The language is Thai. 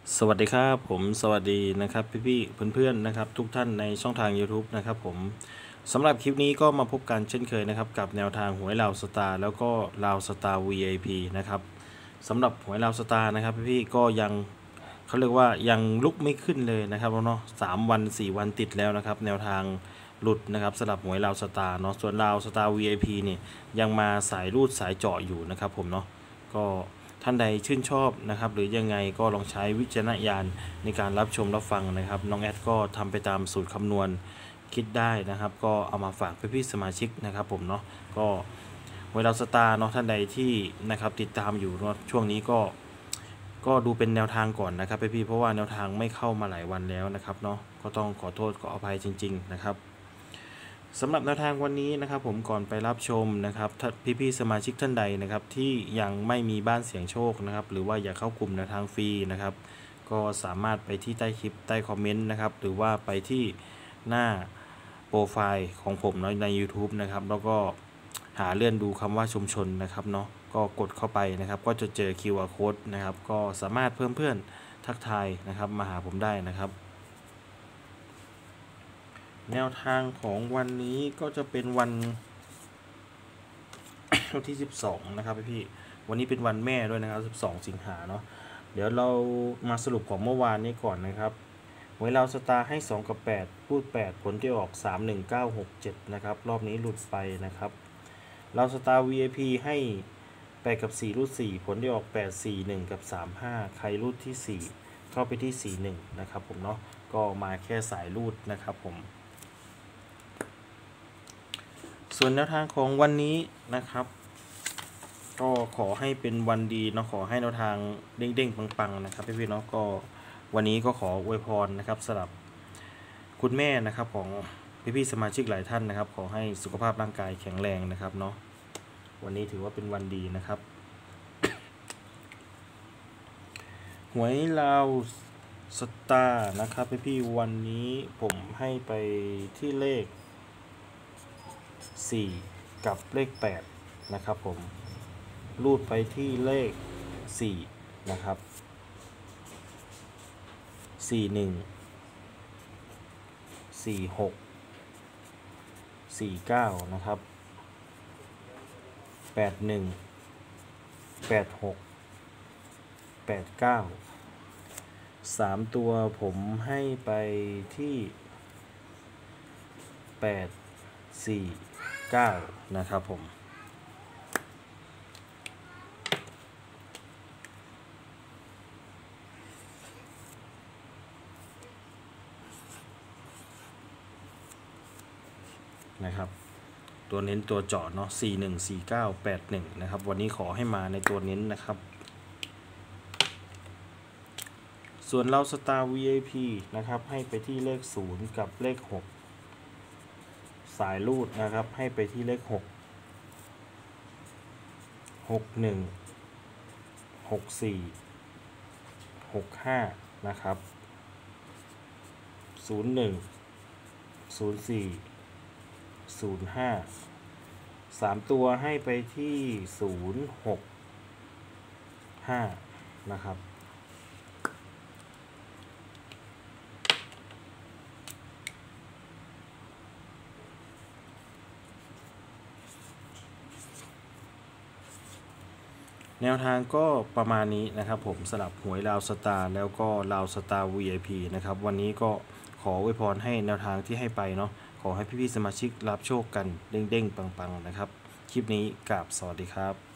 สวัสดีครับผมสวัสดีนะครับพี่เพื่อนๆนะครับทุกท่านในช่องทาง YouTube นะครับผมสำหรับคลิปนี้ก็มาพบกันเช่นเคยนะครับกับแนวทางหวยลาวสตาร์แล้วก็ลาวสตาร์ VIP นะครับสำหรับหวยลาวสตาร์นะครับพี่ก็ยังเขาเรียกว่ายังลุกไม่ขึ้นเลยนะครับเนาะ3 วัน 4 วันติดแล้วนะครับแนวทางหลุดนะครับสำหรับหวยลาวสตาร์เนาะส่วนลาวสตาร์ VIP เนี่ยยังมาสายรูดสายเจาะอยู่นะครับผมเนาะก็ท่านใดชื่นชอบนะครับหรือยังไงก็ลองใช้วิจารณญาณในการรับชมรับฟังนะครับน้องแอดก็ทำไปตามสูตรคำนวณคิดได้นะครับก็เอามาฝากพี่ๆสมาชิกนะครับผมเนาะก็เวลาสตาร์เนาะท่านใดที่นะครับติดตามอยู่เนาะช่วงนี้ก็ดูเป็นแนวทางก่อนนะครับพี่ๆเพราะว่าแนวทางไม่เข้ามาหลายวันแล้วนะครับเนาะก็ต้องขอโทษขออภัยจริงๆนะครับสำหรับแนวทางวันนี้นะครับผมก่อนไปรับชมนะครับถ้าพี่ๆสมาชิกท่านใดนะครับที่ยังไม่มีบ้านเสียงโชคนะครับหรือว่าอยากเข้ากลุ่มแนวทางฟรีนะครับก็สามารถไปที่ใต้คลิปใต้คอมเมนต์นะครับหรือว่าไปที่หน้าโปรไฟล์ของผมเนาะใน YouTube นะครับแล้วก็หาเลื่อนดูคำว่าชุมชนนะครับเนาะก็กดเข้าไปนะครับก็จะเจอ QR Code นะครับก็สามารถเพิ่มเพื่อนทักทายนะครับมาหาผมได้นะครับ แนวทางของวันนี้ก็จะเป็นวัน ที่12นะครับพี่วันนี้เป็นวันแม่ด้วยนะครับ12 สิงหาเนาะเดี๋ยวเรามาสรุปของเมื่อวานนี้ก่อนนะครับหวยเราสตาร์ให้2กับ8รูด8ผลที่ออก31967นะครับรอบนี้หลุดไปนะครับเราสตาร์ VIP ให้8กับ4รูด4ผลที่ออก841กับ35ใครรูดที่4เข้าไปที่41นะครับผมเนาะก็มาแค่สายรูดนะครับผมส่วนแนวทางของวันนี้นะครับก็ขอให้เป็นวันดีเนาะขอให้แนวทางเด้งๆปังๆนะครับพี่ๆเนาะก็วันนี้ก็ขออวยพรนะครับสำหรับคุณแม่นะครับของพี่ๆสมาชิกหลายท่านนะครับขอให้สุขภาพร่างกายแข็งแรงนะครับเนาะวันนี้ถือว่าเป็นวันดีนะครับหวยลาวสตาร์นะครับพี่ๆวันนี้ผมให้ไปที่เลข4กับเลข8นะครับผมรูดไปที่เลข4นะครับ41 46 49นะครับ81 86 89 3ตัวผมให้ไปที่8 4 9นะครับผมนะครับตัวเน้นตัวเจาะเนาะ41 49 81นะครับวันนี้ขอให้มาในตัวเน้นนะครับส่วนเราสตาร์ VIP นะครับให้ไปที่เลข0กับเลข6สายรูดนะครับให้ไปที่เลข6 61 64 65นะครับ01 04 05 3ตัวให้ไปที่065นะครับแนวทางก็ประมาณนี้นะครับผมสลับหวยลาวสตาร์แล้วก็ลาวสตาร์ VIP นะครับวันนี้ก็ขออวยพรให้แนวทางที่ให้ไปเนาะขอให้พี่ๆสมาชิกรับโชคกันเด้งๆปังๆนะครับคลิปนี้กราบสวัสดีครับ